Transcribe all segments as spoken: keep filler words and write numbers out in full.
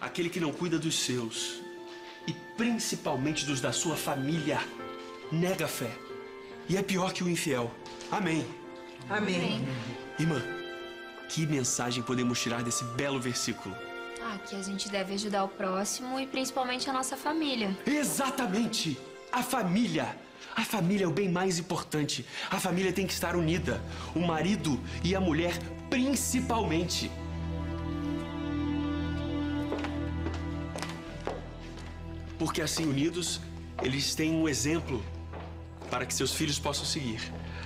aquele que não cuida dos seus, e principalmente dos da sua família, nega a fé e é pior que o infiel. Amém. Amém. Irmã, que mensagem podemos tirar desse belo versículo? Ah, que a gente deve ajudar o próximo e principalmente a nossa família. Exatamente! A família! A família é o bem mais importante. A família tem que estar unida. O marido e a mulher, principalmente. Porque assim unidos, eles têm um exemplo para que seus filhos possam seguir.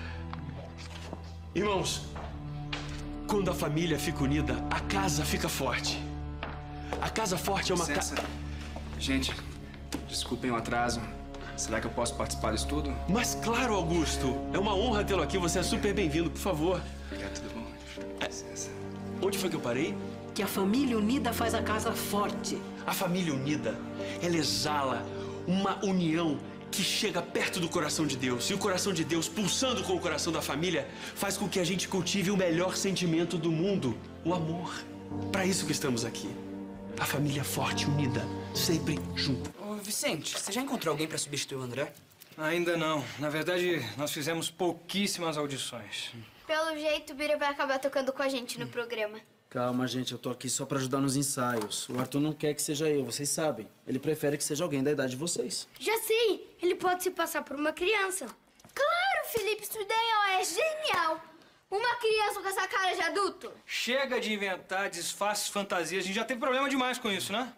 Irmãos, quando a família fica unida, a casa fica forte. A casa forte é uma casa... Gente, desculpem o atraso. Será que eu posso participar disso tudo? Mas claro, Augusto. É uma honra tê-lo aqui. Você é super bem-vindo, por favor. Obrigado, tudo bom? Licença. Onde foi que eu parei? Que a família unida faz a casa forte. A família unida, ela exala uma união que chega perto do coração de Deus. E o coração de Deus, pulsando com o coração da família, faz com que a gente cultive o melhor sentimento do mundo, o amor. Para isso que estamos aqui. A família forte, unida, sempre junto. Ô, Vicente, você já encontrou alguém pra substituir o André? Ainda não. Na verdade, nós fizemos pouquíssimas audições. Pelo jeito, o Bira vai acabar tocando com a gente no programa. Calma, gente, eu tô aqui só pra ajudar nos ensaios. O Arthur não quer que seja eu, vocês sabem. Ele prefere que seja alguém da idade de vocês. Já sei! Ele pode se passar por uma criança. Claro, Felipe, sua ideia é genial! Uma criança com essa cara de adulto. Chega de inventar disfarces, fantasias. A gente já teve problema demais com isso, né?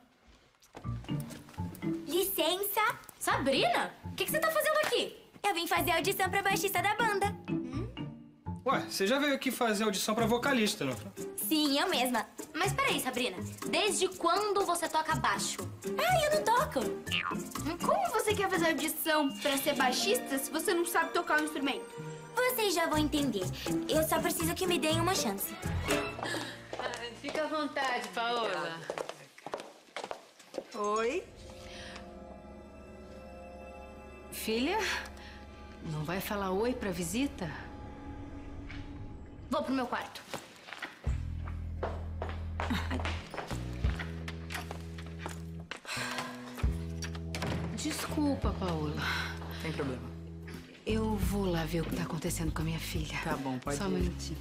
Licença. Sabrina, o que, que você tá fazendo aqui? Eu vim fazer audição pra baixista da banda. Ué, você já veio aqui fazer audição pra vocalista, não? Sim, eu mesma. Mas peraí, Sabrina, desde quando você toca baixo? Ah, eu não toco. Como você quer fazer audição pra ser baixista se você não sabe tocar um instrumento? Vocês já vão entender. Eu só preciso que me deem uma chance. Fica à vontade, Paola. Oi? Filha, não vai falar oi pra visita? Vou pro meu quarto. Desculpa, Paola. Tem problema. Eu vou lá ver o que tá acontecendo com a minha filha. Tá bom, pode Só um ir. minutinho.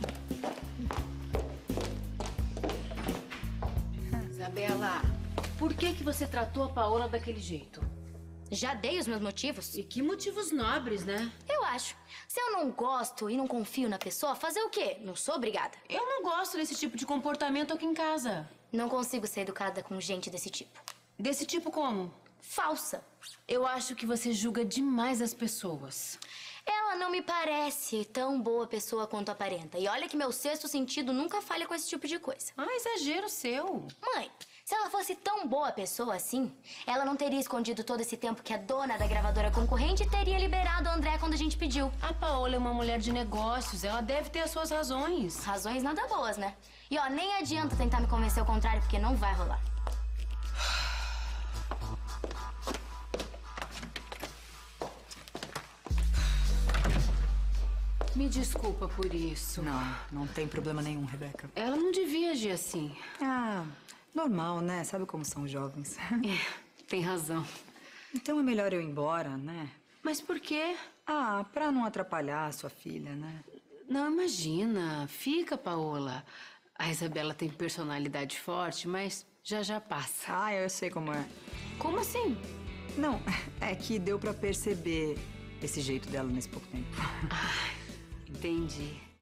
Isabela, por que que você tratou a Paola daquele jeito? Já dei os meus motivos? E que motivos nobres, né? Eu acho. Se eu não gosto e não confio na pessoa, fazer o quê? Não sou obrigada. Eu não gosto desse tipo de comportamento aqui em casa. Não consigo ser educada com gente desse tipo. Desse tipo como? Falsa. Eu acho que você julga demais as pessoas. Ela não me parece tão boa pessoa quanto aparenta. E olha que meu sexto sentido nunca falha com esse tipo de coisa. Ah, exagero seu. Mãe, se ela fosse tão boa pessoa assim, ela não teria escondido todo esse tempo que a dona da gravadora concorrente teria liberado o André quando a gente pediu. A Paola é uma mulher de negócios. Ela deve ter as suas razões. Razões nada boas, né? E ó, nem adianta tentar me convencer ao contrário, porque não vai rolar. Me desculpa por isso. Não, não tem problema nenhum, Rebeca. Ela não devia agir assim. Ah, normal, né? Sabe como são os jovens. É, tem razão. Então é melhor eu ir embora, né? Mas por quê? Ah, pra não atrapalhar a sua filha, né? Não, imagina. Fica, Paola. A Isabela tem personalidade forte, mas já já passa. Ah, eu sei como é. Como assim? Não, é que deu pra perceber esse jeito dela nesse pouco tempo. Ah, entendi.